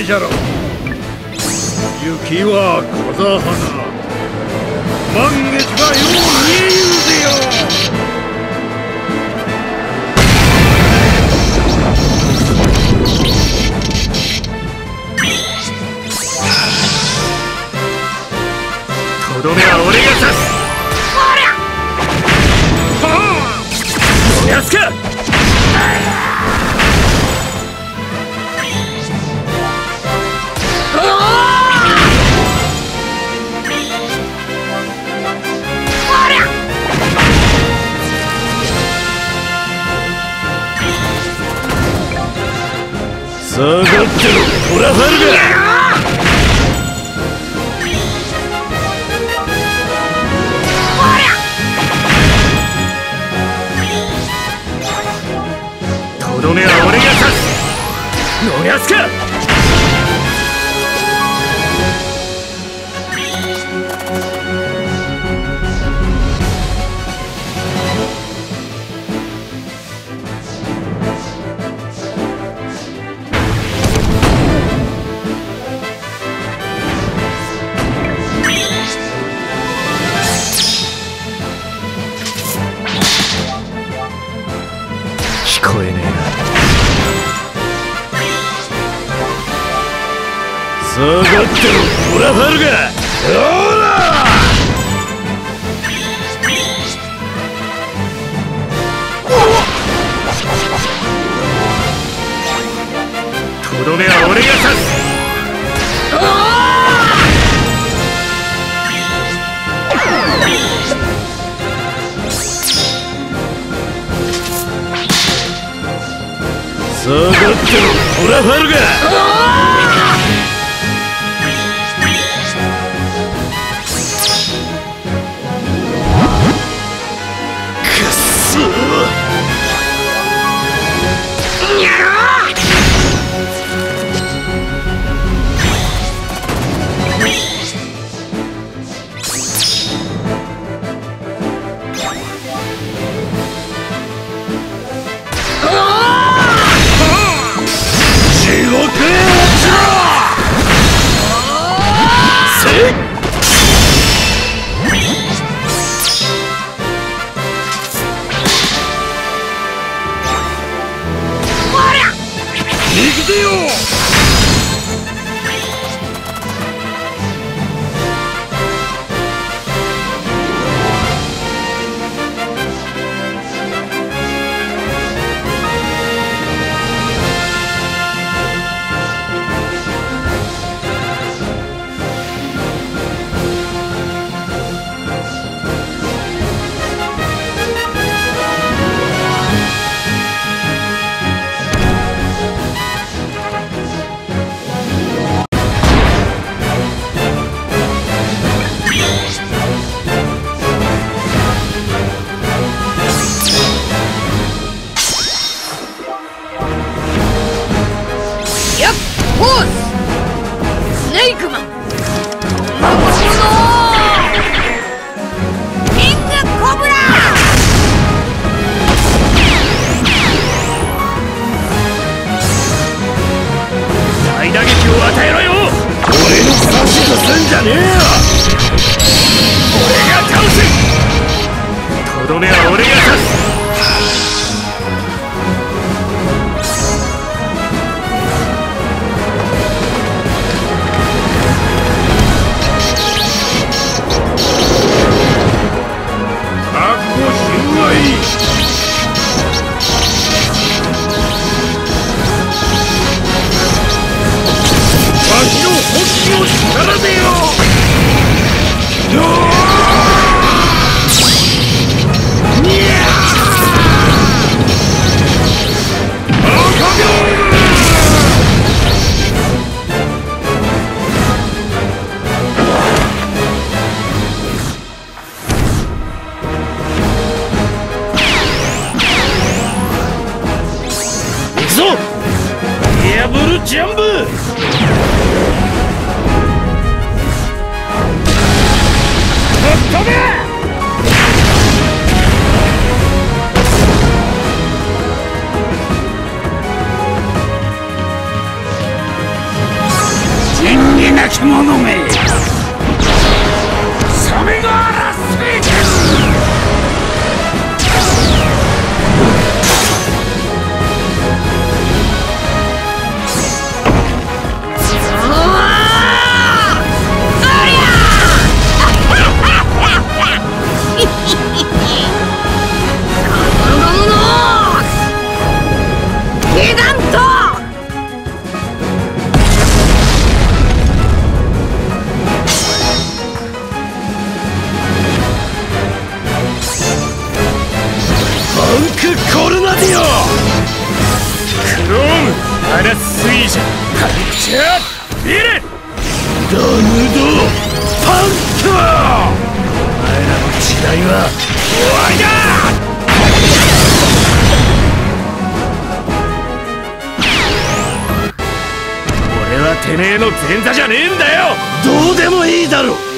じゃろ。雪は風花、満月がよう見えゆうぜよ。とどめは俺が刺す。おやすか。下がってろトラファルガー。とどめは俺が刺す。逃すか。聞こえねえな。下がってろトラファルガー。ほらとどめは俺が刺す。下がってろトラファルガー。くっそー。やろう。地獄へ落ちろ。せっ。行くぜよ。 ポーズスネークマンキングコブラ。 大打撃を与えろよ。俺の指図すんじゃねえよ。俺が倒す。とどめは俺が刺す。ダブルジャンプ。飛べ。 パラスイージャーカルチャービレドムドパント。お前らの時代は終わりだ。俺はてめえの前座じゃねえんだよ。どうでもいいだろ。